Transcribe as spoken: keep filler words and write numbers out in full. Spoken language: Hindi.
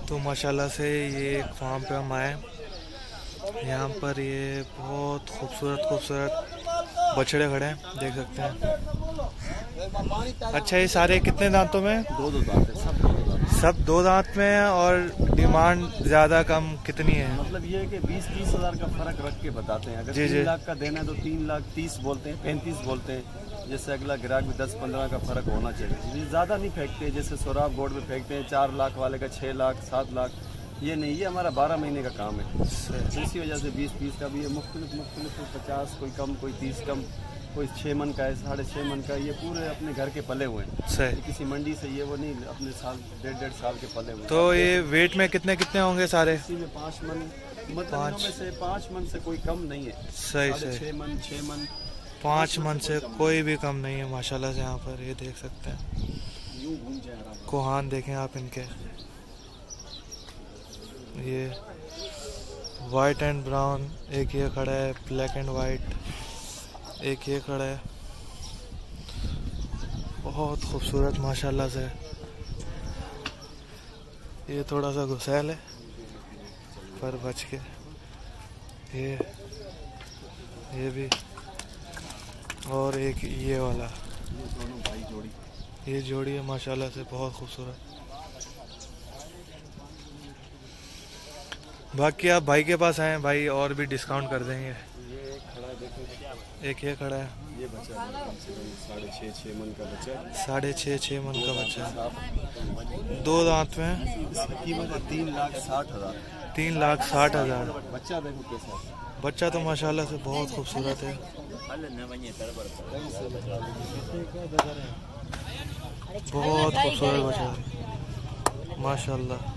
तो माशाल्लाह से ये एक फार्म पे हम आए। यहाँ पर ये बहुत खूबसूरत खूबसूरत बछड़े खड़े हैं, देख सकते हैं। अच्छा, ये सारे कितने दांतों में? दो दो दांत है, सब दो दो दांत सब दो दांत में है। और डिमांड ज्यादा कम कितनी है? मतलब ये है कि बीस तीस हजार का फर्क रख के बताते हैं। अगर जी तीन जी लाख का देना है तो तीन लाख तीस बोलते हैं, पैंतीस बोलते हैं। जैसे अगला ग्राहक भी दस पंद्रह का फर्क होना चाहिए। ये ज़्यादा नहीं फेंकते, जैसे सोराब बोर्ड में फेंकते हैं चार लाख वाले का छः लाख सात लाख, ये नहीं, ये हमारा बारह महीने का काम है। इसी वजह से बीस तीस का भी है, मुख्तलिफ मुख्तलिफ पचास, कोई कम कोई तीस कम, कोई छः मन का है, साढ़े छः मन का। ये पूरे अपने घर के पले हुए हैं, सही। किसी मंडी से ये वो नहीं, अपने साल डेढ़ डेढ़ साल के पले हुए। तो ये वेट में कितने कितने होंगे सारे? इसी में पाँच मन, मतलब में से पाँच मन से कोई कम नहीं है। सही सही। छः मन छः मन पाँच मन से कोई भी कम नहीं है माशाल्लाह से। यहाँ पर ये देख सकते हैं, कोहान देखें आप इनके, ये वाइट एंड ब्राउन, एक ये खड़ा है ब्लैक एंड वाइट, एक ये खड़ा है, बहुत खूबसूरत माशाल्लाह से। ये थोड़ा सा घुसैल है पर बच के, ये ये भी, और एक ये वाला, ये दोनों भाई जोड़ी, ये जोड़ी है माशाल्लाह से बहुत खूबसूरत। बाकी आप भाई के पास आए, भाई और भी डिस्काउंट कर देंगे। ये एक खड़ा है, देखो एक ये खड़ा है, ये बच्चा है, कम से कम साढ़े छः छः मन का बच्चा है। साढ़े छः छः मन का बच्चा, साफ दो दांत में। इसकी कीमत है तीन लाख साठ हजार। तीन लाख साठ हजार। बच्चा देखो कैसा है, बच्चा तो माशाल्लाह से बहुत खूबसूरत है, बहुत खूबसूरत बच्चा है माशाल्लाह।